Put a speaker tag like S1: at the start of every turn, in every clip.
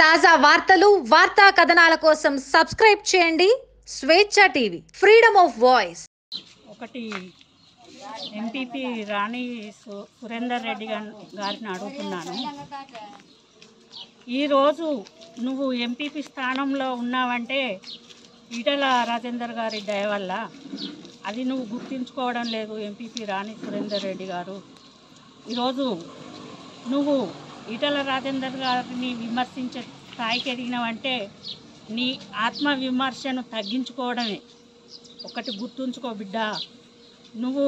S1: తాజా వార్తలు వార్తా కథనాల కోసం సబ్స్క్రైబ్ చేయండి Swecha TV, freedom of voice.
S2: ఒకటి ఎంపీపీ రాణి సురేందర్ రెడ్డి గారిని అడుగుతున్నాను. ఈరోజు నువ్వు ఎంపీపీ స్థానంలో ఉన్నావంటే ఈటల రాజేందర్ గారి దయ వల్ల. అది నువ్వు గుర్తించుకోవడం లేదు. ఎంపీపీ రాణి సురేందర్ రెడ్డి గారు, ఈరోజు నువ్వు ఈటల రాజేందర్ గారిని విమర్శించే స్థాయికి ఎదిగినావంటే నీ ఆత్మవిమర్శను తగ్గించుకోవడమే. ఒకటి గుర్తుంచుకో బిడ్డ, నువ్వు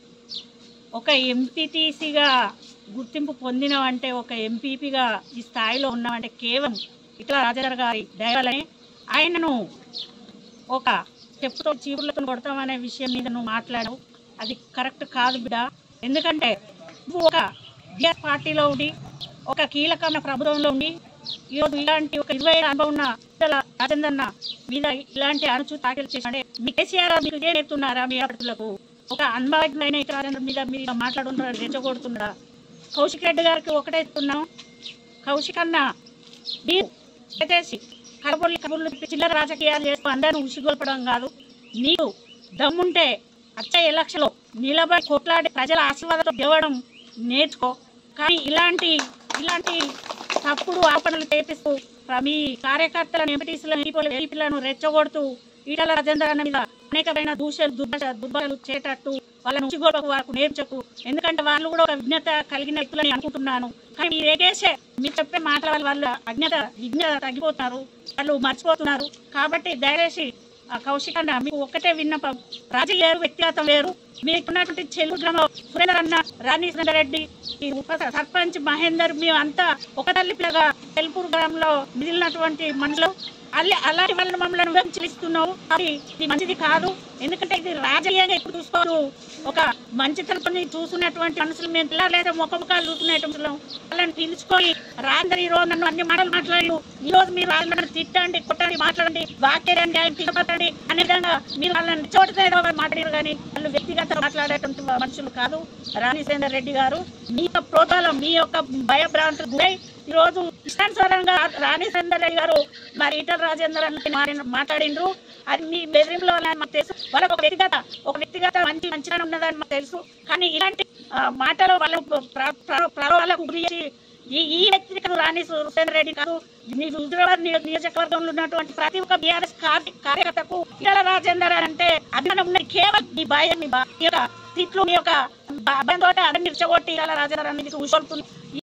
S2: ఒక ఎంపీటీసీగా గుర్తింపు పొందినవంటే, ఒక ఎంపీపీగా ఈ స్థాయిలో ఉన్నావంటే కేవలం ఈటల రాజేందర్ గారి దయవల్లనే. ఆయనను ఒక చెప్పుతో చీపులతో కొడతామనే విషయం మీద నువ్వు మాట్లాడవు. అది కరెక్ట్ కాదు బిడ్డ. ఎందుకంటే నువ్వు ఒక బిఆర్ పార్టీలో ఉండి, ఒక కీలకమైన ప్రభుత్వంలో ఉండి, ఈరోజు ఇలాంటి ఒక 20 ఏళ్ళ అనుభవం ఉన్న ఈటల రాజేందర్ మీద ఇలాంటి అణుచు తాకిలు చేసి మీ కేసీఆర్ మీకు ఇదే నేర్తున్నారా? మీ అభ్యర్థులకు ఒక అనుభవజ్ఞులైన ఈటల రాజేందర్ మీద మీరు మాట్లాడుతున్నారా? రెచ్చగొడుతున్నారా? కౌశిక్ రెడ్డి గారికి ఒకటే చెప్తున్నాం, కౌశిక్ అన్న మీరు చేసి కబుర్లు చిల్లర రాజకీయాలు చేస్తూ అందరూ ఉసిగొల్పడం కాదు. నీకు దమ్ముంటే వచ్చే ఎలక్షన్లో నిలబడి కొట్లాడి ప్రజల ఆశీర్వాదంతో గెలవడం నేర్చుకో. కానీ ఇలాంటి తప్పుడు ఆపణలు చేపిస్తూ మీ కార్యకర్తలను, ఎంపీటీసీలను రెచ్చగొడుతూ ఈటల రాజేందర్ అన్న మీద అనేకమైన దుర్భాషలు చేటట్టు వాళ్ళని ఉచిగోలకు వారికి నేర్చకు. ఎందుకంటే వాళ్ళు కూడా ఒక విజ్ఞత కలిగిన వ్యక్తులని అనుకుంటున్నాను. కానీ మీరు ఎగేసే మీరు చెప్పే మాటల వల్ల విజ్ఞత తగ్గిపోతున్నారు, వాళ్ళు మర్చిపోతున్నారు. కాబట్టి దయచేసి కౌశిక్ అన్న, మీకు ఒక్కటే విన్నపం, రాజకీయ వేరు, వ్యక్తిగతం వేరు. మీకున్నటువంటి చెల్లు గ్రామం సురేందర్ అన్న, రాణి సురేందర్ రెడ్డి, ఈ ఉప సర్పంచ్ మహేందర్, మేము అంతా ఒక తల్లి పిల్లగా తెల్పూరు గ్రామంలో మిగిలినటువంటి మనుషులు. అలాంటి వాళ్ళని మమ్మల్ని విమర్శిస్తున్నావు. అది ఇది మంచిది కాదు. ఎందుకంటే ఇది రాజకీయంగా ఇప్పుడు చూసుకోరు. ఒక మంచితనం చూసుకున్నటువంటి మనుషులు మేము పిల్లలేదో ముఖముఖాలు చూసుకునేటువంటి వాళ్ళని పిలుచుకొని రాజేందర్ ఈరోజు నన్ను అన్ని మాటలు మాట్లాడారు. ఈరోజు మీరు వాళ్ళని తిట్టండి, కొట్టండి, మాట్లాడండి, వాక్యాన్ని పిలపట్టండి అనే విధంగా మీరు వాళ్ళని చోటుతో మాట్లాడారు. కానీ వాళ్ళు వ్యక్తిగత మాట్లాడేటువంటి మనుషులు కాదు. రాణి సురేందర్ రెడ్డి గారు, మీ యొక్క ప్రోత్సాహం, మీ యొక్క భయభ్రాంతులు గురై ఈరోజు ఇష్టానుసారంగా రాణి సురేందర్ రెడ్డి గారు మరి ఈటల రాజేందర్ అని మాట్లాడిండ్రు. అది మీ బెదిరింపులో మాకు తెలుసు. వాళ్ళకు ఒక వ్యక్తిగత మంచిగా ఉన్నదని మాకు తెలుసు. కానీ ఇలాంటి మాటలు వాళ్ళకు గురి ఈ వ్యక్తిగత రాణి సురేందర్ రెడ్డి కాదు, మీ హుజూరాబాద్ నియోజకవర్గంలో ఉన్నటువంటి ప్రతి ఒక్క బీఆర్ఎస్ కార్యకర్తకు ఈటల రాజేందర్ అంటే అభిమానం ఉన్నది. కేవలం మీ భయం, మీ యొక్క తిట్లు, మీ యొక్క అబ్బాయి తోట అన్ని రెచ్చగొట్టి ఈటల రాజేందర్ అనేది ఉషోడుతుంది.